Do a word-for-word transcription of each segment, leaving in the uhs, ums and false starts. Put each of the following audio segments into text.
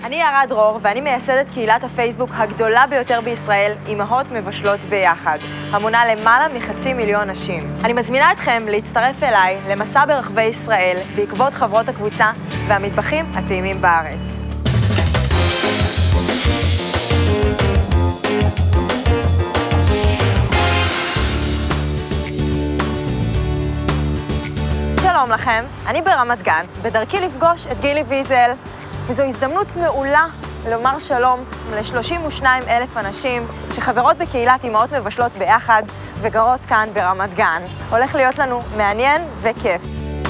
אני יערה דרור, ואני מייסדת קהילת הפייסבוק הגדולה ביותר בישראל, אמהות מבשלות ביחד, המונה למעלה מחצי מיליון נשים. אני מזמינה אתכם להצטרף אליי למסע ברחבי ישראל, בעקבות חברות הקבוצה והמטבחים הטעימים בארץ. שלום לכם, אני ברמת גן, בדרכי לפגוש את גילי ויזל, וזו הזדמנות מעולה לומר שלום ל-שלושים ושניים אלף אנשים שחברות בקהילת אמהות מבשלות ביחד וגרות כאן ברמת גן. הולך להיות לנו מעניין וכיף.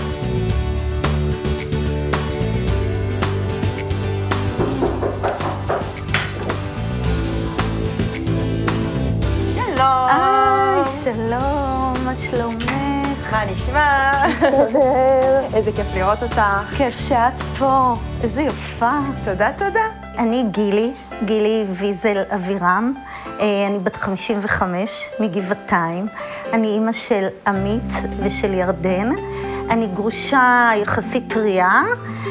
שלום! היי, שלום, מה שלומך? מה נשמע? בסדר. איזה כיף לראות אותך. כיף שאת פה, איזה יפה. תודה, תודה. אני גילי, גילי ויזל אבירם. אני בת חמישים וחמש, מגבעתיים. אני אימא של עמית ושל ירדן. אני גרושה יחסית טריה,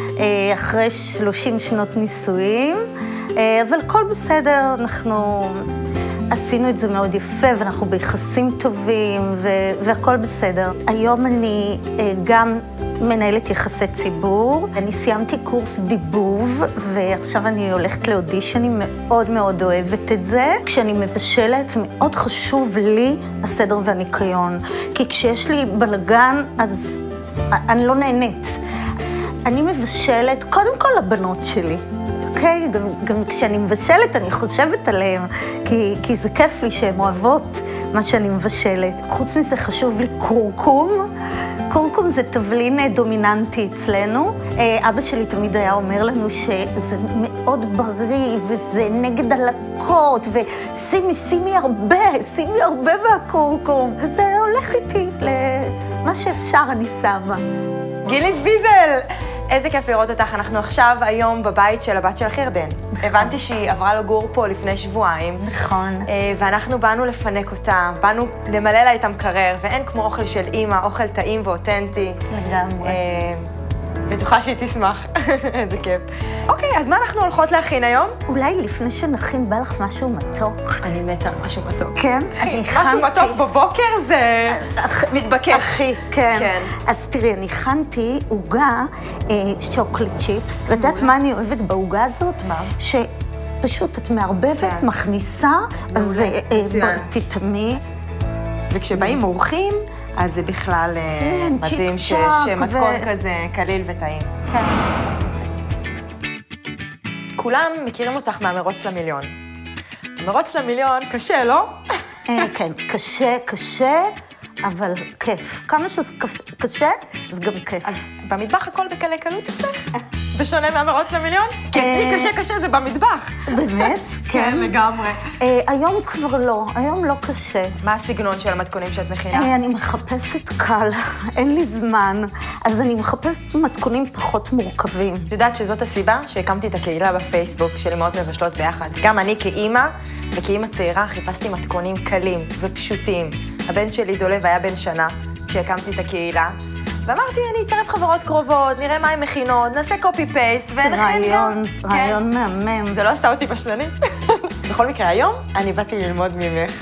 אחרי שלושים שנות נישואים, אבל הכל בסדר, אנחנו עשינו את זה מאוד יפה, ואנחנו ביחסים טובים, והכל בסדר. היום אני גם מנהלת יחסי ציבור. אני סיימתי קורס דיבוב, ועכשיו אני הולכת לאודישן, אני מאוד מאוד אוהבת את זה. כשאני מבשלת, מאוד חשוב לי הסדר והניקיון, כי כשיש לי בלגן, אז אני לא נהנית. אני מבשלת קודם כל לבנות שלי. אוקיי? גם, גם כשאני מבשלת, אני חושבת עליהן, כי, כי זה כיף לי שהן אוהבות מה שאני מבשלת. חוץ מזה חשוב לי קורקום. קורקום זה תבלין דומיננטי אצלנו. אבא שלי תמיד היה אומר לנו שזה מאוד בריא, וזה נגד הלקות, ושימי, שימי הרבה, שימי הרבה מהקורקום. וזה הולך איתי למה שאפשר אני שמה. גילי ויזל! איזה כיף לראות אותך. אנחנו עכשיו היום בבית של הבת שלך ירדן. הבנתי שהיא עברה לגור פה לפני שבועיים. נכון. ואנחנו באנו לפנק אותה, באנו למלא לה את המקרר, ואין כמו אוכל של אימא, אוכל טעים ואותנטי. לגמרי. בטוחה שהיא תשמח. איזה כיף. אוקיי, אז מה אנחנו הולכות להכין היום? אולי לפני שנכין, בא לך משהו מתוק. אני מתה על משהו מתוק. כן? משהו מתוק בבוקר זה מתבקש. אחי, כן. אז תראי, אני הכנתי עוגה שוקולד צ'יפס, ויודעת מה אני אוהבת בעוגה הזאת? מה? שפשוט את מערבבת, מכניסה, אז תטעמי. וכשבאים אורחים, אז זה בכלל מדהים שיש מתכון כזה קליל וטעים. כן. כולם מכירים אותך מהמרוץ למיליון. המרוץ למיליון קשה, לא? כן, קשה, קשה, אבל כיף. כמה שזה קשה, זה גם כיף. אז במטבח הכל בקלי קלות אצלך? בשונה מהמרוץ למיליון? כי אצלי קשה קשה זה במטבח. באמת? כן, לגמרי. היום כבר לא, היום לא קשה. מה הסגנון של המתכונים שאת מכינה? אני מחפשת קל, אין לי זמן, אז אני מחפשת מתכונים פחות מורכבים. את יודעת שזאת הסיבה שהקמתי את הקהילה בפייסבוק של אמהות מבשלות ביחד. גם אני כאימא וכאימא צעירה חיפשתי מתכונים קלים ופשוטים. הבן שלי דולב היה בן שנה כשהקמתי את הקהילה. ואמרתי, אני אצרף חברות קרובות, נראה מה הן מכינות, נעשה קופי פייסט ונכין גם. רעיון, רעיון מהמם. זה לא עשה אותי בשלנית. בכל מקרה, היום אני באתי ללמוד ממך.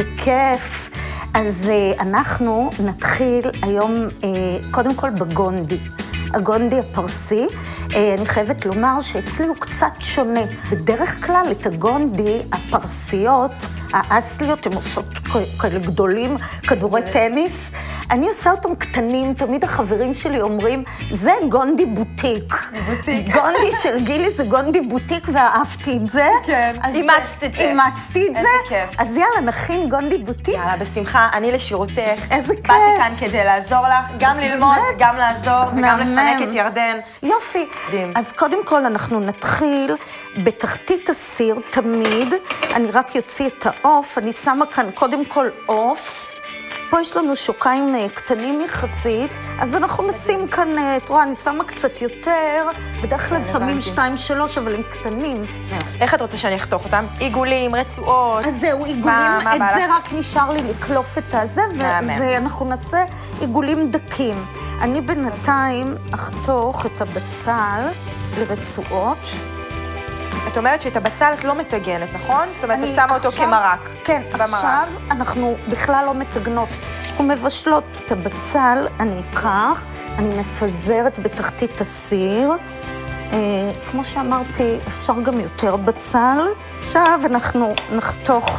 בכיף. אז אנחנו נתחיל היום קודם כל בגונדי. הגונדי הפרסי. אני חייבת לומר שאצלי הוא קצת שונה. בדרך כלל את הגונדי הפרסיות, האסליות, הן עושות כאלה גדולים, כדורי טניס. אני עושה אותם קטנים, תמיד החברים שלי אומרים, זה גונדי בוטיק. בוטיק. גונדי של גילי זה גונדי בוטיק, ואהבתי את זה. כן, אימצת את זה. אימצתי את זה. איזה כיף. אז יאללה, נכין גונדי בוטיק. יאללה, בשמחה, אני לשירותך. איזה כיף. באתי כאן כדי לעזור לך, גם ללמוד, גם לעזור, וגם לפנק את ירדן. יופי. אז קודם כל אנחנו נתחיל בתחתית הסיר, תמיד. אני רק יוציא את העוף, אני שמה כאן קודם כל עוף. פה יש לנו שוקיים קטנים יחסית, אז אנחנו נשים כאן, את רואה, אני שמה קצת יותר, בדרך כלל שמים שתיים, שלוש, אבל הם קטנים. איך את רוצה שאני אחתוך אותם? עיגולים, רצועות? אז זהו, עיגולים, את זה רק נשאר לי לקלוף את הזה, ואנחנו נעשה עיגולים דקים. אני בינתיים אחתוך את הבצל לרצועות. את אומרת שאת הבצל את לא מטגנת, נכון? זאת אומרת, את שמה אותו כמרק. כן, במרק. עכשיו אנחנו בכלל לא מטגנות. אנחנו מבשלות את הבצל, אני אקח, אני מפזרת בתחתית הסיר. אה, כמו שאמרתי, אפשר גם יותר בצל. עכשיו אנחנו נחתוך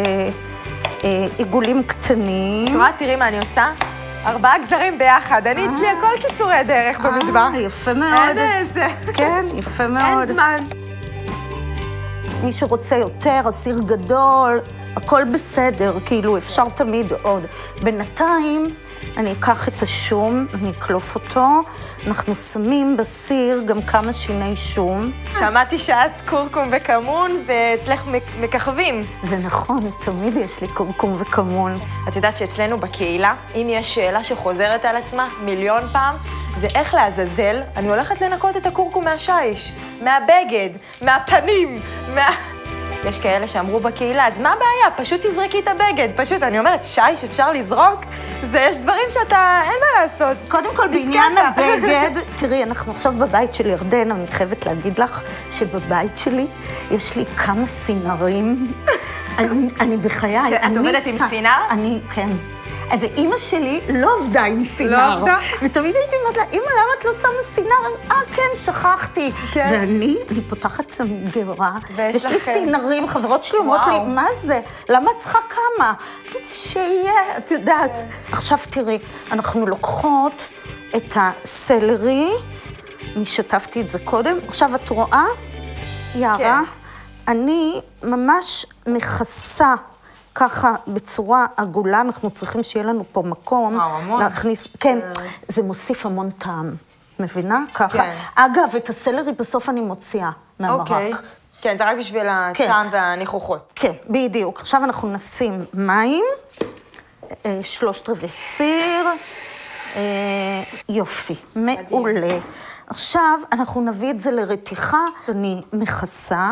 לעיגולים קטנים. את רואה, תראי מה אני עושה? ארבעה גזרים ביחד. אני אצלי הכל קיצורי דרך במטבח. יפה מאוד. אין איזה. כן, יפה מאוד. אין זמן. מי שרוצה יותר, הסיר גדול, הכל בסדר, כאילו אפשר תמיד עוד. בינתיים אני אקח את השום, אני אקלוף אותו, אנחנו שמים בסיר גם כמה שיני שום. שמעתי שאת קורקום וכמון, זה אצלך מככבים. זה נכון, תמיד יש לי קורקום וכמון. את יודעת שאצלנו בקהילה, אם יש שאלה שחוזרת על עצמה מיליון פעם, זה איך לעזאזל, אני הולכת לנקות את הקורקום מהשיש, מהבגד, מהפנים, מה... יש כאלה שאמרו בקהילה, אז מה הבעיה? פשוט תזרקי את הבגד. פשוט, אני אומרת, שיש אפשר לזרוק? זה, יש דברים שאתה, אין מה לעשות. קודם כל, בעניין הבגד, תראי, אנחנו עכשיו בבית של ירדן, אני חייבת להגיד לך שבבית שלי יש לי כמה סינרים. אני, אני בחיי. את עובדת עם סינר? אני, כן. ואימא שלי לא עבדה עם סינר. לא עבדה? ותמיד הייתי אומרת לה, אימא, למה את לא שמה סינר? אה, כן, שכחתי. כן. ואני, אני פותחת סנגרה, יש לי לך... סינרים, חברות שלי אומרות לי, מה זה? למה את צריכה כמה? שיהיה, את יודעת. כן. עכשיו תראי, אנחנו לוקחות את הסלרי, אני שטפתי את זה קודם, עכשיו את רואה, יערה, כן. אני ממש מכסה, ככה בצורה עגולה, אנחנו צריכים שיהיה לנו פה מקום. וואו, המון. להכניס, כן, זה מוסיף המון טעם. מבינה? ככה. כן. אגב, את הסלרי בסוף אני מוציאה מהמרק. אוקיי. כן, זה רק בשביל הטעם כן. והניחוחות. כן, בדיוק. עכשיו אנחנו נשים מים, שלושת רבעי סיר, יופי, מעולה. עכשיו אנחנו נביא את זה לרתיחה, אני מכסה.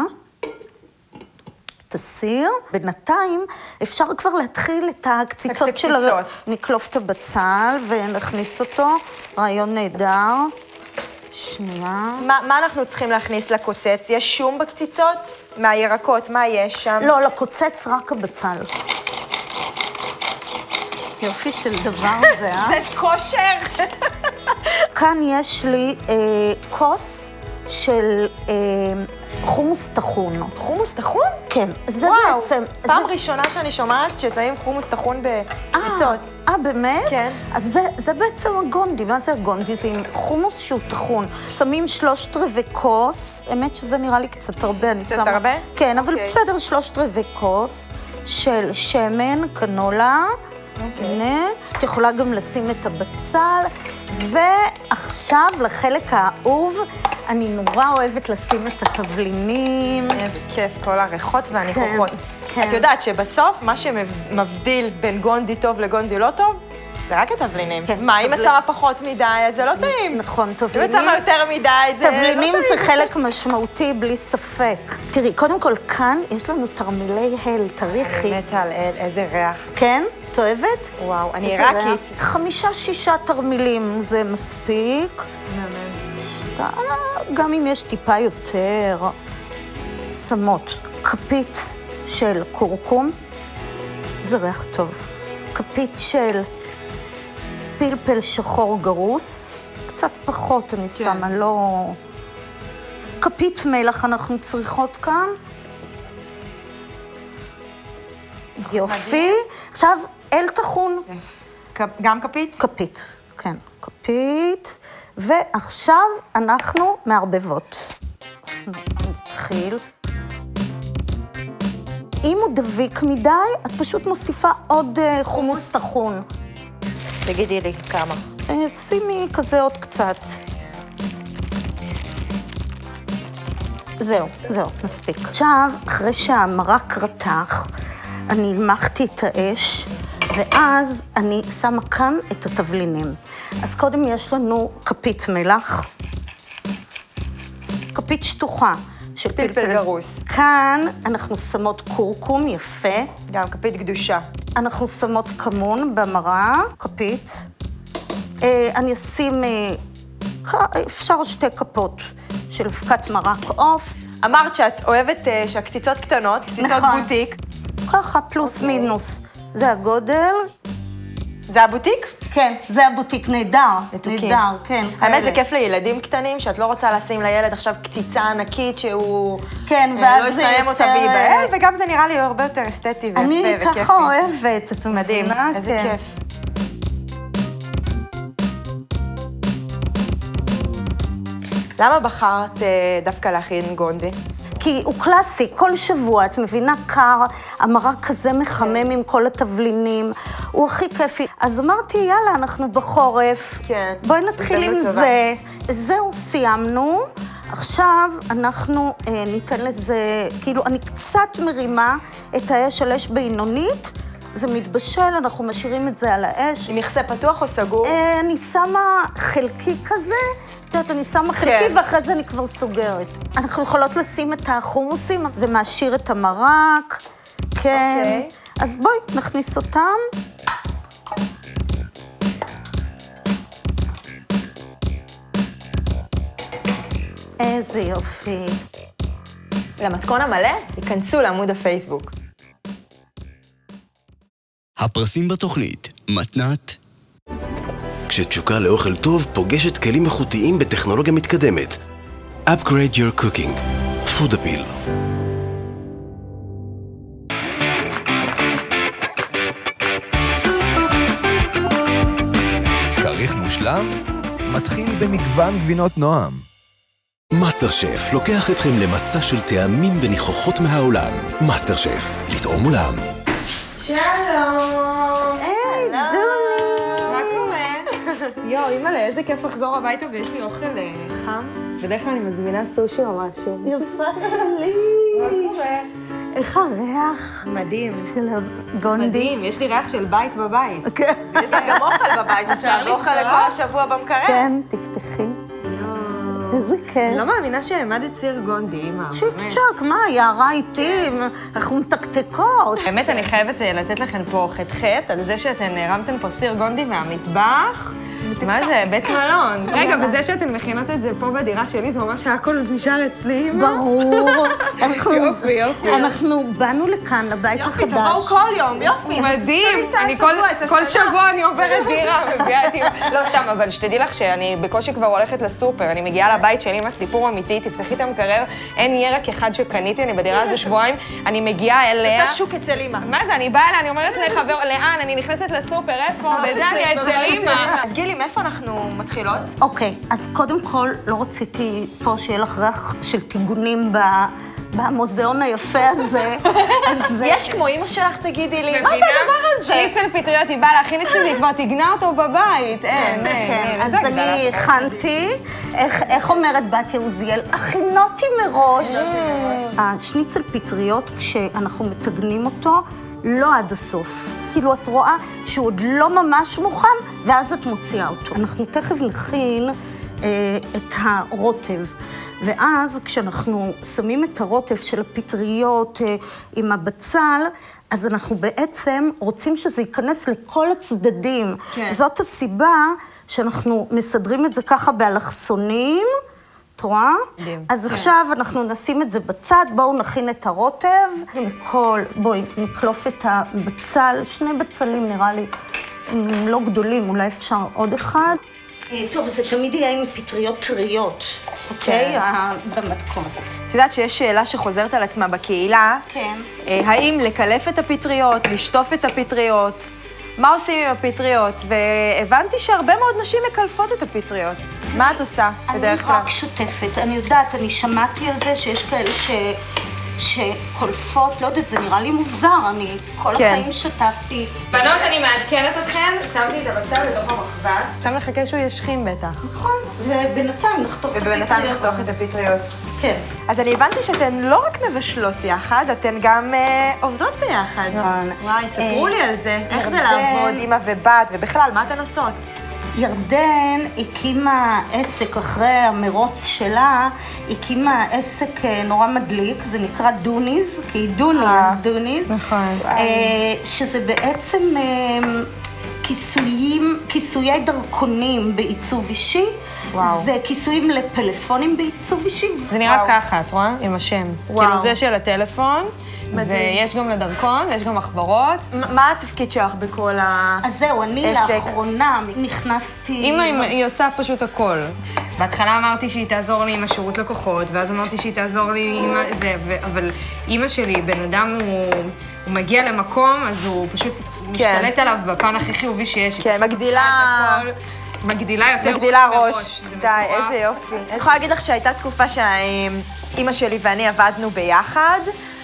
הסיר. בינתיים אפשר כבר להתחיל את הקציצות של... נקלוף את הבצל ונכניס אותו. רעיון נהדר. שנייה. מה, מה אנחנו צריכים להכניס לקוצץ? יש שום בקציצות? מהירקות, מה יש שם? לא, לקוצץ רק הבצל. יופי של דבר זה, אה? זה כושר. כאן יש לי אה, כוס של אה, חומוס טחון. חומוס טחון? כן, זה וואו, בעצם... פעם זה... ראשונה שאני שומעת ששמים חומוס טחון בקציצות. אה, באמת? כן. אז זה, זה בעצם הגונדי. מה זה הגונדי? זה עם חומוס שהוא טחון. שמים שלושת רבעי כוס, האמת שזה נראה לי קצת הרבה, אני שמה... קצת הרבה? כן, אבל בסדר, שלושת רבעי כוס של שמן, קנולה. אוקיי. הנה, את יכולה גם לשים את הבצל, ועכשיו לחלק האהוב, אני נורא אוהבת לשים את התבלינים. איזה כיף, כל הריחות והניחוחות. כן, כן. את יודעת שבסוף, מה שמבדיל בין גונדי טוב לגונדי לא טוב, זה רק התבלינים. כן, מה, אם את שמה פחות מדי, אז זה לא טעים. נכון, תבלינים... אם את שמה יותר מדי, זה לא טעים. תבלינים זה חלק משמעותי, בלי ספק. תראי, קודם כל, כאן יש לנו תרמילי הל, תריכי. אני מתה על הל, איזה ריח. כן? את אוהבת? וואו, אני עיראקית. חמישה, שישה תרמילים זה מספיק. גם אם יש טיפה יותר, שמות כפית של קורקום, זה ריח טוב. כפית של פלפל שחור גרוס, קצת פחות אני שמה, לא... כפית מלח אנחנו צריכות כאן. יופי. עכשיו, אל טחון. גם כפית? כפית, כן, כפית. ועכשיו אנחנו מערבבות. נתחיל. אם הוא דביק מדי, את פשוט מוסיפה עוד חומוס טחון. תגידי לי כמה. שימי כזה עוד קצת. זהו, זהו, מספיק. עכשיו, אחרי שהמרק רתח, אני הנמכתי את האש, ואז אני שמה כאן את התבלינים. אז קודם יש לנו כפית מלח, כפית שטוחה של פלפל, פלפל גרוס. כאן אנחנו שמות קורקום יפה. גם כפית קדושה. אנחנו שמות כמון במרק, כפית. אה, אני אשים, אה, אפשר שתי כפות של אבקת מרק עוף. אמרת שאת אוהבת שהקציצות קטנות, קציצות בוטיק. ככה, פלוס מינוס. זה הגודל. זה הבוטיק? כן, זה הבוטיק נהדר. נהדר, כן. האמת, זה כיף לילדים קטנים, שאת לא רוצה לשים לילד עכשיו קציצה ענקית שהוא לא יסיים אותה וייבהל, וגם זה נראה לי הרבה יותר אסתטי ויפה וכיפי. אני ככה אוהבת, את מבינה? מדהים, איזה כיף. למה בחרת דווקא להכין גונדי? כי הוא קלאסי, כל שבוע, את מבינה, קר, המרק כזה מחמם עם כל התבלינים, הוא הכי כיפי. אז אמרתי, יאללה, אנחנו בחורף, כן. בואי נתחיל עם זה. זהו, סיימנו. עכשיו אנחנו אה, ניתן לזה, כאילו, אני קצת מרימה את האש על אש בינונית, זה מתבשל, אנחנו משאירים את זה על האש. עם מכסה פתוח או סגור? אה, אני שמה חלקי כזה, את יודעת, אני שמה חלקי ואחרי זה אני כבר סוגרת. אנחנו יכולות לשים את החומוסים, זה מעשיר את המרק, כן. אז בואי, נכניס אותם. איזה יופי. למתכון המלא, ייכנסו לעמוד הפייסבוק. הפרסים בתוכנית, מתנת. כשתשוקה לאוכל טוב פוגשת כלים איכותיים בטכנולוגיה מתקדמת. Upgrade your cooking. Food Appeal. כריך מושלם? מתחיל במגוון גבינות נועם. מאסטר שף לוקח אתכם למסע של טעמים וניחוחות מהעולם. מאסטר שף, לטעום עולם. שלום! היי, דוני! מה קורה? יואו, אימא'לה, איזה כיף לחזור הביתה ויש לי אוכל חם. בדרך כלל אני מזמינה סושי או משהו. יפה שלי! מה קורה? איך הריח? מדהים. של הגונדי. מדהים, יש לי ריח של בית בבית. כן. יש לי גם אוכל בבית, עכשיו אוכל לכל השבוע במקרר. כן, תפתחי. איזה כיף. אני לא מאמינה שהעמדת סיר גונדי, אמא. צ'יק צ'ק, מה, יערה איתי, אנחנו מתקתקות. באמת, אני חייבת לתת לכם פה חטא-חטא על זה שאתן הרמתן פה סיר גונדי מהמטבח. מה זה? בית מלון. רגע, וזה שאתן מכינות את זה פה בדירה שלי, זה ממש הכל נשאר אצלי, אמא. ברור. יופי, יופי. אנחנו באנו לכאן, לבית החדש. יופי, תבואו כל יום, יופי. מדהים. כל שבוע אני עוברת דירה, מביאה את אמא. לא סתם, אבל שתדעי לך שאני בקושי כבר הולכת לסופר, אני מגיעה לבית של אמא, סיפור אמיתי, תפתחי את המקרר, אין ירק אחד שקניתי, אני בדירה הזו שבועיים, אני מגיעה אליה. עושה שוק אצל אמא. מה זה? אני באה אליה, אני אומרת לחבר, לאן? אני נכנסת לסופר, איפה? בדליה, אצל אמא. אז גילי, מאיפה אנחנו מתחילות? אוקיי, אז קודם כל, לא רציתי פה שיהיה לך ריח של טיגונים במוזיאון היפה הזה. יש כמו אמא שלך, תגידי לי, מה זה הדבר הזה? שניצל פטריות, היא באה להכין אצלי והיא כבר תגנה אותו בבית. אין, אין. אז אני הכנתי, איך אומרת בתיה עוזיאל? הכינותי מראש. השניצל פטריות, כשאנחנו מתגנים אותו, לא עד הסוף. כאילו, את רואה שהוא עוד לא ממש מוכן, ואז את מוציאה אותו. אנחנו תכף נכין אה, את הרוטב, ואז כשאנחנו שמים את הרוטב של הפטריות אה, עם הבצל, אז אנחנו בעצם רוצים שזה ייכנס לכל הצדדים. כן. זאת הסיבה שאנחנו מסדרים את זה ככה באלכסונים, את רואה? מדהים. אז כן. עכשיו אנחנו נשים את זה בצד, בואו נכין את הרוטב. כל, בואי נקלוף את הבצל, שני בצלים נראה לי לא גדולים, אולי אפשר עוד אחד. טוב, זה תמיד יהיה עם פטריות טריות, אוקיי? במתכון. את יודעת שיש שאלה שחוזרת על עצמה בקהילה. כן. האם לקלף את הפטריות, לשטוף את הפטריות? מה עושים עם הפטריות? והבנתי שהרבה מאוד נשים מקלפות את הפטריות. מה את עושה בדרך כלל? אני רק שוטפת. אני יודעת, אני שמעתי על זה שיש כאלה ש... שקולפות, לא יודעת, זה נראה לי מוזר, אני כל החיים שטפתי. בנות, אני מעדכנת אתכם, שמתי את הבצל בתוך המחבת. עכשיו נחכה שהוא ישכים בטח. נכון, ובינתיים נחתוך את הפטריות. ובינתיים נחתוך את הפטריות. כן. אז אני הבנתי שאתן לא רק מבשלות יחד, אתן גם עובדות ביחד. וואי, ספרו לי על זה. איך זה לעבוד, אמא ובת, ובכלל, מה אתן עושות? ירדן הקימה עסק אחרי המרוץ שלה, הקימה עסק נורא מדליק, זה נקרא דוניז, כי היא דוני, אז דוניז. נכון. שזה בעצם כיסויים, כיסויי דרכונים בעיצוב אישי, וואו. זה כיסויים לפלאפונים בעיצוב אישי. זה נראה ככה, את רואה? עם השם. כאילו זה של הטלפון, ויש גם לדרכון, ויש גם מחברות. מה התפקיד שלך בכל העסק? אז זהו, אני לאחרונה נכנסתי... אמא, היא עושה פשוט הכל. בהתחלה אמרתי שהיא תעזור לי עם השירות לקוחות, ואז אמרתי שהיא תעזור לי עם זה, אבל אמא שלי, בן אדם, הוא מגיע למקום, אז הוא פשוט משתלט עליו בפן הכי חיובי שיש. כן, מגדילה... מגדילה יותר מגדילה ראש. די, איזה יופי. אני יכולה להגיד לך שהייתה תקופה שאמא שלי ואני עבדנו ביחד,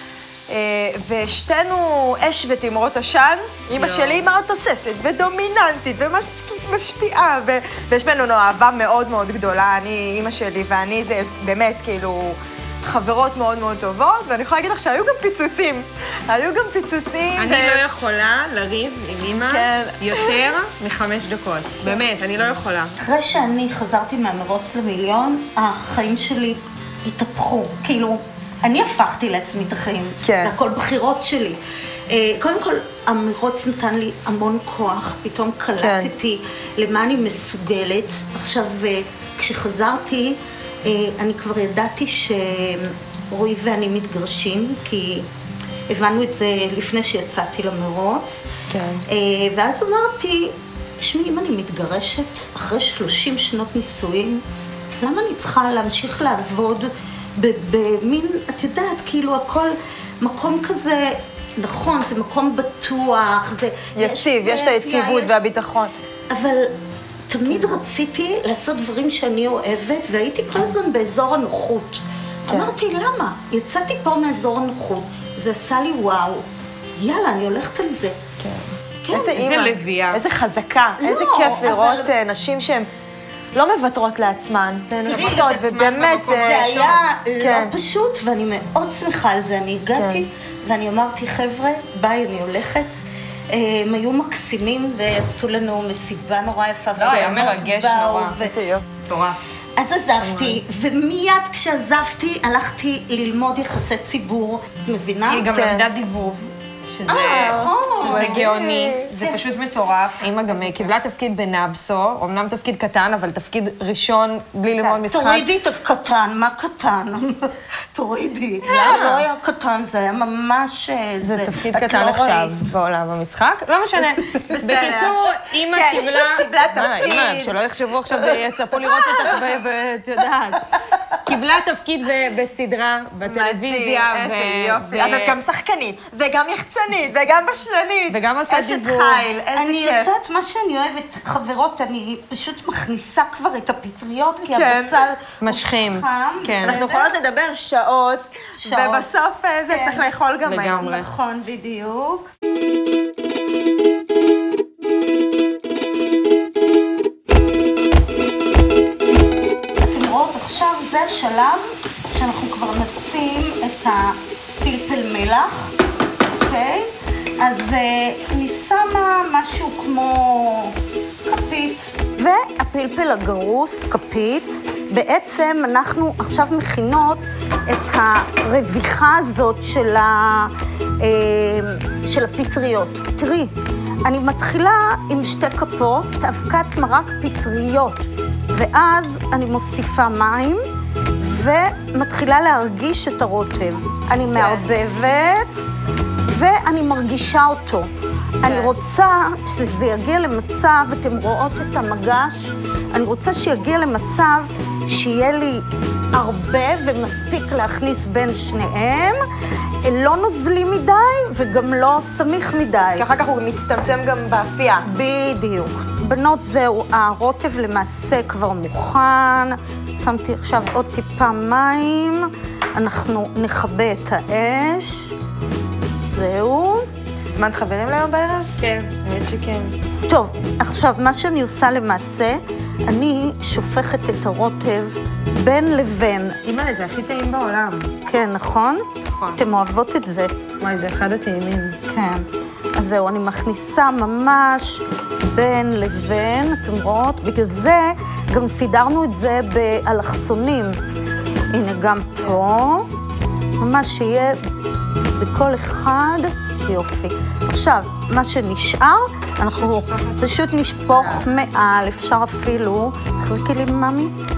ושתינו אש ותמרות עשן. אמא שלי היא מאוד תוססת ודומיננטית ומשפיעה, ויש בינינו אהבה מאוד מאוד גדולה. אני, אמא שלי ואני, זה באמת כאילו חברות מאוד מאוד טובות, ואני יכולה להגיד לך שהיו גם פיצוצים. היו גם פיצוצים. אני לא יכולה לריב עם אמא יותר מחמש דקות. באמת, אני לא יכולה. אחרי שאני חזרתי מהמרוץ למיליון, החיים שלי התהפכו. כאילו, אני הפכתי לעצמי את החיים. זה הכל בחירות שלי. קודם כל, המרוץ נתן לי המון כוח, פתאום קלטתי למה אני מסוגלת. עכשיו, כשחזרתי, אני כבר ידעתי שרועי ואני מתגרשים, כי הבנו את זה לפני שיצאתי למרוץ. ואז אמרתי, שמי, אם אני מתגרשת אחרי שלושים שנות נישואים, למה אני צריכה להמשיך לעבוד במין, את יודעת, כאילו הכל מקום כזה, נכון, זה מקום בטוח, זה... יציב, יש את היציבות והביטחון. אבל תמיד רציתי לעשות דברים שאני אוהבת, והייתי כל הזמן באזור הנוחות. אמרתי, למה? יצאתי פה מאזור הנוחות, זה עשה לי וואו, יאללה, אני הולכת על זה. איזה אימא, איזה חזקה, איזה כיף לראות נשים שהן לא מוותרות לעצמן, ננסות, ובאמת זה... זה היה לא פשוט, ואני מאוד שמחה על זה. אני הגעתי, ואני אמרתי, חבר'ה, ביי, אני הולכת. הם היו מקסימים, ועשו לנו מסיבה נורא יפה. לא, היה מרגש נורא. תורה. אז עזבתי, ומיד כשעזבתי, הלכתי ללמוד יחסי ציבור. את מבינה? היא גם למדה דיבוב. שזה גאוני, זה פשוט מטורף. אמא גם קיבלה תפקיד בנאבסו, אמנם תפקיד קטן, אבל תפקיד ראשון בלי ללמוד משחק. תורידי את הקטן, מה קטן? תורידי. למה? לא היה קטן, זה היה ממש... זה תפקיד קטן עכשיו בעולם המשחק. לא משנה. בקיצור, אמא קיבלה... תפקיד. אמא, שלא יחשבו עכשיו ויצפו לראות אותך את יודעת. קיבלה תפקיד בסדרה, בטלוויזיה. איזה יופי. אז את גם שחקנית, וגם יחצנית, וגם בשלנית. וגם עושה דיבור. אני עושה את מה שאני אוהבת, חברות, אני פשוט מכניסה כבר את הפטריות, כי הבצל משכים. אנחנו יכולות לדבר שעות, ובסוף זה צריך לאכול גם היום. נכון, בדיוק. עכשיו זה השלב שאנחנו כבר נשים את הפלפל מלח, אוקיי? אז אני שמה משהו כמו כפית. והפלפל הגרוס, כפית, בעצם אנחנו עכשיו מכינות את הרוויחה הזאת של, ה, של הפטריות. תראי, אני מתחילה עם שתי כפות, אבקת מרק פטריות. ואז אני מוסיפה מים, ומתחילה להרגיש את הרוטב. אני מערבבת, ואני מרגישה אותו. אני רוצה שזה יגיע למצב, אתם רואות את המגש, אני רוצה שיגיע למצב שיהיה לי הרבה ומספיק להכניס בין שניהם, לא נוזלי מדי וגם לא סמיך מדי. כי אחר כך הוא מצטמצם גם באפייה. בדיוק. בנות, זהו, הרוטב למעשה כבר מוכן. שמתי עכשיו עוד טיפה מים. אנחנו נכבה את האש. זהו. זמן חברים להיום בערב? כן, האמת שכן. טוב, עכשיו, מה שאני עושה למעשה, אני שופכת את הרוטב בין לבין. אימא'לה, זה הכי טעים בעולם. כן, נכון? נכון. אתם אוהבות את זה. וואי, זה אחד הטעימים. כן. אז זהו, אני מכניסה ממש בין לבין, אתם רואות? בגלל זה גם סידרנו את זה באלכסונים. הנה, גם פה. ממש שיהיה בכל אחד יופי. עכשיו, מה שנשאר, אנחנו פשוט נשפוך מעל, אפשר אפילו, חזקי לי ממי,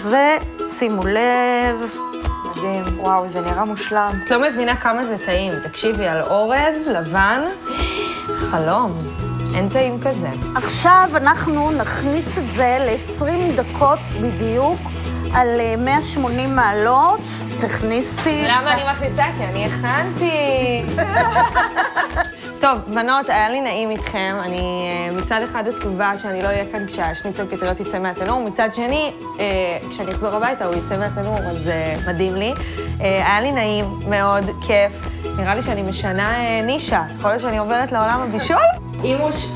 ושימו לב. מדהים, וואו, זה נראה מושלם. את לא מבינה כמה זה טעים. תקשיבי, על אורז, לבן, חלום. אין טעים כזה. עכשיו אנחנו נכניס את זה ל-עשרים דקות בדיוק, על מאה ושמונים מעלות. תכניסי. למה אני מכניסה? כי אני הכנתי. טוב, בנות, היה לי נעים איתכם. אני מצד אחד עצובה שאני לא אהיה כאן כשהשניצל פטריות יצא מהתנור, מצד שני, כשאני אחזור הביתה הוא יצא מהתנור, אז מדהים לי. היה לי נעים, מאוד, כיף. נראה לי שאני משנה נישה. יכול להיות שאני עוברת לעולם הבישול? אימוש,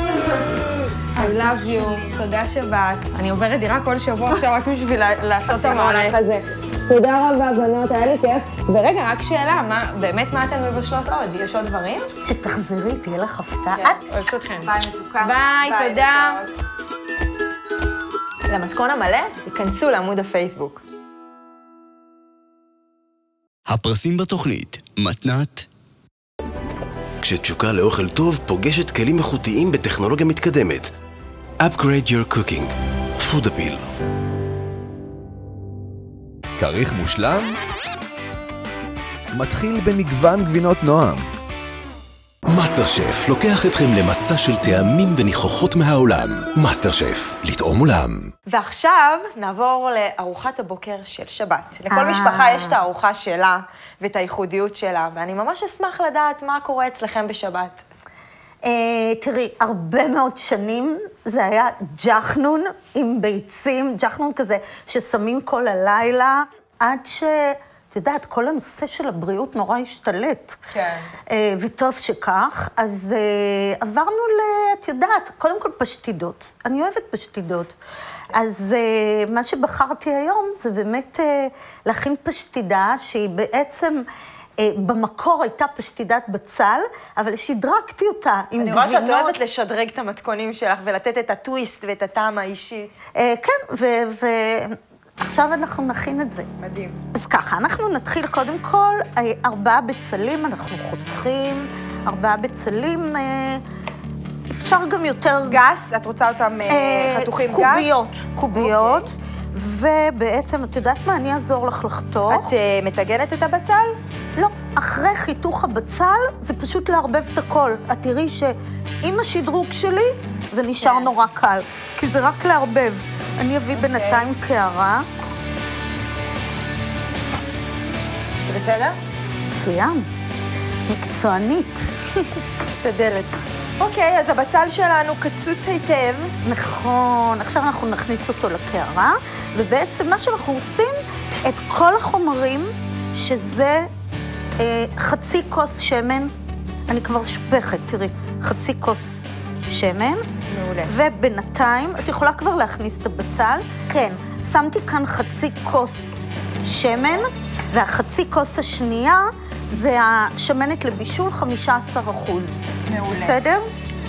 I love you, תודה שבאת. אני עוברת דירה כל שבוע עכשיו רק בשביל לעשות את המהלך הזה. תודה רבה, בנות, היה לי כיף. ורגע, רק שאלה, מה, באמת מה אתן מבשלות עוד? יש עוד דברים? שתחזרי, תהיה לך הפתעה. כן, אוהבת אתכן. ביי מתוקה. ביי, תודה. למתכון המלא, היכנסו לעמוד הפייסבוק. הפרסים בתוכנית, מתנת. כשתשוקה לאוכל טוב פוגשת כלים איכותיים בטכנולוגיה מתקדמת. Upgrade your cooking. Food appeal. כריך מושלם? מתחיל במגוון גבינות נועם. מאסטר שף לוקח אתכם למסע של טעמים וניחוחות מהעולם. מאסטר שף, לטעום עולם. ועכשיו נעבור לארוחת הבוקר של שבת. לכל משפחה יש את הארוחה שלה ואת הייחודיות שלה, ואני ממש אשמח לדעת מה קורה אצלכם בשבת. תראי, הרבה מאוד שנים זה היה ג'חנון עם ביצים, ג'חנון כזה ששמים כל הלילה, עד ש... את יודעת, כל הנושא של הבריאות נורא השתלט. כן. וטוב שכך, אז עברנו ל... את יודעת, קודם כל פשטידות. אני אוהבת פשטידות. אז מה שבחרתי היום זה באמת להכין פשטידה שהיא בעצם... במקור הייתה פשטידת בצל, אבל שדרגתי אותה עם גבינות. אני רואה שאת אוהבת לשדרג את המתכונים שלך ולתת את הטוויסט ואת הטעם האישי. כן, ועכשיו אנחנו נכין את זה. מדהים. אז ככה, אנחנו נתחיל קודם כל, ארבעה בצלים, אנחנו חותכים, ארבעה בצלים, אפשר גם יותר... גס? את רוצה אותם חתוכים גס? קוביות, קוביות. ובעצם, את יודעת מה? אני אעזור לך לחתוך. את מטגנת את הבצל? לא. אחרי חיתוך הבצל, זה פשוט לערבב את הכל. את תראי שעם השדרוג שלי, זה נשאר נורא קל. כי זה רק לערבב. אני אביא בינתיים קערה. זה בסדר? מצוין. מקצוענית. משתדלת. אוקיי, אז הבצל שלנו קצוץ היטב. נכון. עכשיו אנחנו נכניס אותו לקערה, ובעצם מה שאנחנו עושים, את כל החומרים, שזה אה, חצי כוס שמן, אני כבר שופכת, תראי, חצי כוס שמן. מעולה. ובינתיים, את יכולה כבר להכניס את הבצל. כן, שמתי כאן חצי כוס שמן, והחצי כוס השנייה, זה השמנת לבישול, חמישה עשר אחוז. מעולה. בסדר?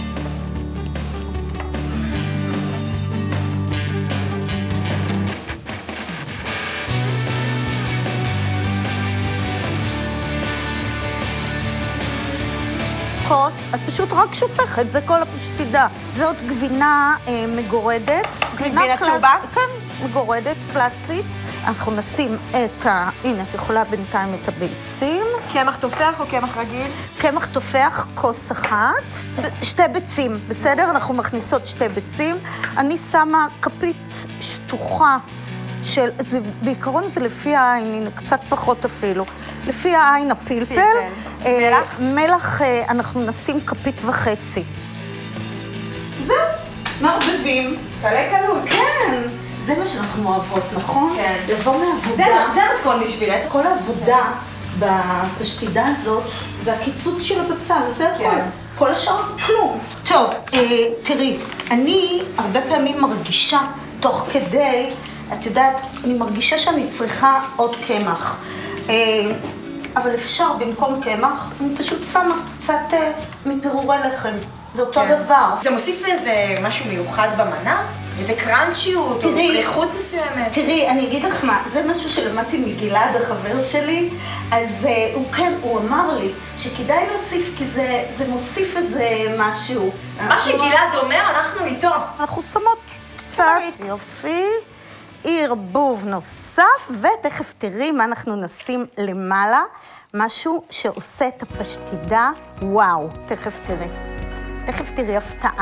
כוס, את פשוט רק שופכת, זה כל הפשטידה. זאת גבינה אה, מגורדת. גבינה צהובה? כן, מגורדת, קלאסית. אנחנו נשים את ה... הנה, את יכולה בינתיים את הביצים. קמח תופח או קמח רגיל? קמח תופח, כוס אחת. שתי ביצים, בסדר? אנחנו מכניסות שתי ביצים. אני שמה כפית שטוחה של... זה, בעיקרון זה לפי העין, הנה, קצת פחות אפילו. לפי העין הפלפל. פלפל. אה, מלח? מלח, אה, אנחנו נשים כפית וחצי. זהו, מערבבים. קלה קלות. כן. זה מה שאנחנו אוהבות, נכון? כן. לבוא מהעבודה. זה, זה מתכון בשבילך. כל העבודה בפשטידה הזאת, זה הקיצוץ של הבצל, זה הכל. כן. כל השאר כלום. טוב, אה, תראי, אני הרבה פעמים מרגישה תוך כדי, את יודעת, אני מרגישה שאני צריכה עוד קמח. אה, אבל אפשר, במקום קמח, אני פשוט שמה קצת אה, מפירורי לחם. זה אותו כן. דבר. זה מוסיף איזה משהו מיוחד במנה? איזה קראנצ'יות או פריחות מסוימת? תראי, אני אגיד לך מה, זה משהו שלמדתי מגלעד, החבר שלי, אז uh, הוא כן, הוא אמר לי שכדאי להוסיף, כי זה, זה מוסיף איזה משהו. מה שגלעד אומר, אנחנו איתו. אנחנו שמות קצת. יופי. ערבוב נוסף, ותכף תראי מה אנחנו נשים למעלה, משהו שעושה את הפשטידה, וואו, תכף תראי. תכף תראי הפתעה.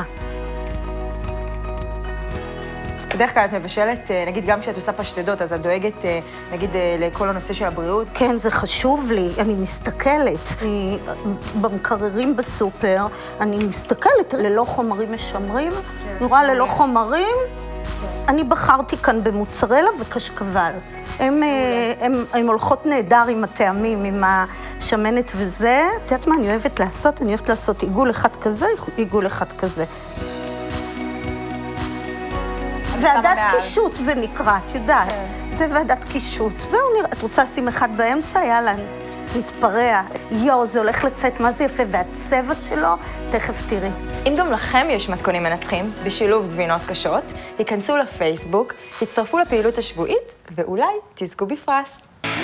בדרך כלל את מבשלת, נגיד גם כשאת עושה פשטדות, אז את דואגת, נגיד, לכל הנושא של הבריאות? כן, זה חשוב לי, אני מסתכלת. אני, במקררים בסופר, אני מסתכלת ללא חומרים משמרים, אני רואה ללא חומרים. אני בחרתי כאן במוצרלה וקשקבל. הם, הם, הם הולכות נהדר עם הטעמים, עם השמנת וזה. את יודעת מה אני אוהבת לעשות? אני אוהבת לעשות עיגול אחד כזה, עיגול אחד כזה. ועדת קישוט זה נקרא, את יודעת. זה ועדת קישוט. זהו, נראה, את רוצה לשים אחד באמצע? יאללה, נתפרע. יו, זה הולך לצאת, מה זה יפה, והצבע שלו, תכף תראי. אם גם לכם יש מתכונים מנצחים, בשילוב גבינות קשות, היכנסו לפייסבוק, תצטרפו לפעילות השבועית, ואולי תזכו בפרס.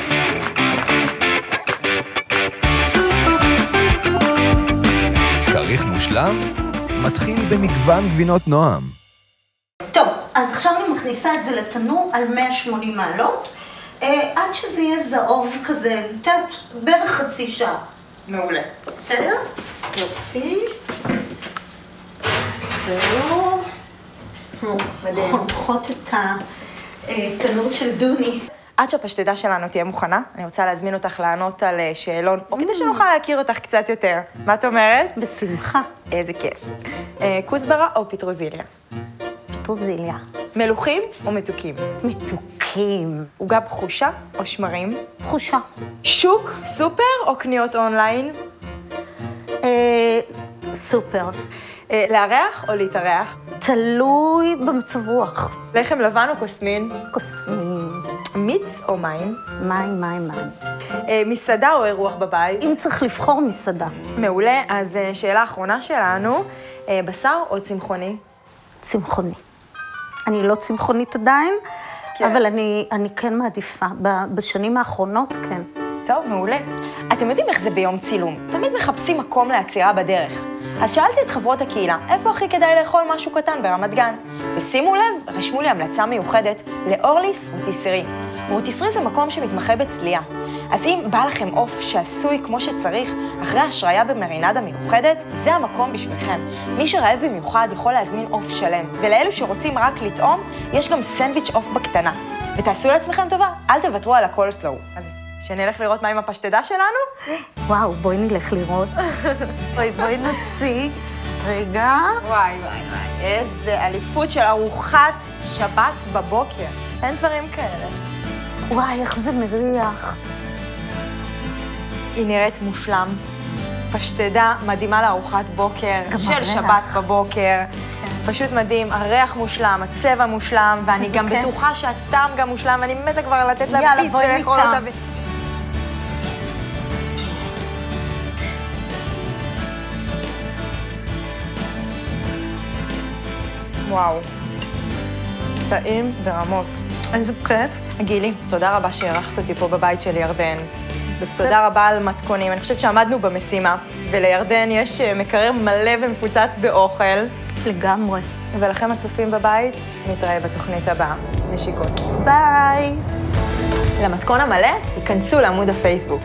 כריך מושלם מתחיל במגוון גבינות נועם. טוב, אז עכשיו אני מכניסה את זה לתנור על מאה ושמונים מעלות, אה, עד שזה יהיה זהוב כזה, תת, בערך חצי שעה. מעולה. בסדר? יופי. זהו. חותכות את התנור של דוני. עד שהפשטדה שלנו תהיה מוכנה, אני רוצה להזמין אותך לענות על שאלון, או כדי שנוכל להכיר אותך קצת יותר. מה את אומרת? בשמחה. איזה כיף. כוסברה או פטרוזיליה? פטרוזיליה. מלוחים או מתוקים? מתוקים. עוגה בחושה או שמרים? בחושה. שוק, סופר או קניות אונליין? אה, סופר. אה, לארח או להתארח? תלוי במצב רוח. לחם לבן או קוסמין? קוסמין. מיץ או מים? מים, מים, מים. אה, מסעדה או אירוח בבית? אם צריך לבחור מסעדה. מעולה, אז אה, שאלה אחרונה שלנו, אה, בשר או צמחוני? צמחוני. אני לא צמחונית עדיין, כן. אבל אני, אני כן מעדיפה. בשנים האחרונות, כן. טוב, מעולה. אתם יודעים איך זה ביום צילום? תמיד מחפשים מקום לעצירה בדרך. אז שאלתי את חברות הקהילה, איפה הכי כדאי לאכול משהו קטן ברמת גן? ושימו לב, רשמו לי המלצה מיוחדת לאורליס רוטיסרי. רוטיסרי זה מקום שמתמחה בצלייה. אז אם בא לכם עוף שעשוי כמו שצריך, אחרי השריה במרינדה מיוחדת, זה המקום בשבילכם. מי שרעב במיוחד יכול להזמין עוף שלם, ולאלו שרוצים רק לטעום, יש גם סנדוויץ' עוף בקטנה. ותעשו לעצמכם טובה, אל תוותרו על הקולסלואו. אז שנלך לראות מה עם הפשטדה שלנו? וואו, בואי נלך לראות. בואי, בואי נוציא. רגע. וואי, וואי, וואי. איזה אליפות של ארוחת שבת בבוקר. אין דברים כאלה. וואי, איך זה מריח. היא נראית מושלם. פשטדה מדהימה לארוחת בוקר, של הריח. שבת בבוקר. פשוט מדהים, הריח מושלם, הצבע מושלם, ואני גם כן. בטוחה שהטעם גם מושלם, ואני מתה כבר לתת לה יאללה, פיס בואי ולאכול ניתן. אותה. וואו, טעים ברמות. איזה כיף. גילי, תודה רבה שהערכת אותי פה בבית של ירדן. תודה רבה על מתכונים. אני חושבת שעמדנו במשימה, ולירדן יש מקרר מלא ומפוצץ באוכל. לגמרי. ולכם הצופים בבית, נתראה בתוכנית הבאה. נשיקות. ביי. למתכון המלא, היכנסו לעמוד הפייסבוק.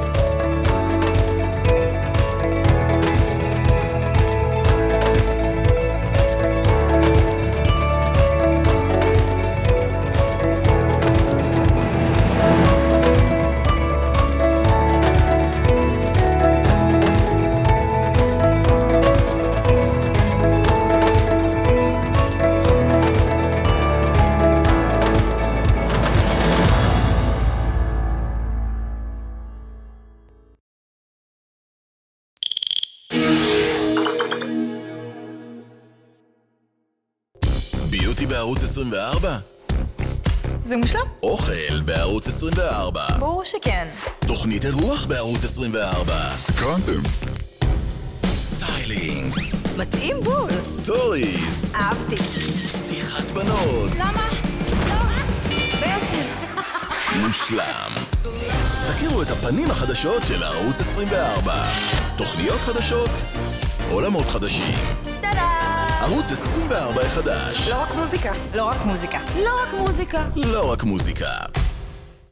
ביוטי בערוץ עשרים וארבע? זה מושלם? אוכל בערוץ עשרים וארבע. ברור שכן. תוכנית אירוח בערוץ עשרים וארבע. סקרנתם. סטיילינג. מתאים בול. סטוריז. אהבתי. שיחת בנות. למה? לא. ביוטי. מושלם. תכירו את הפנים החדשות של ערוץ עשרים וארבע. תוכניות חדשות, עולמות חדשים. טאדה! ערוץ עשרים וארבע החדש. לא רק מוזיקה. לא רק מוזיקה. לא רק מוזיקה. לא רק מוזיקה.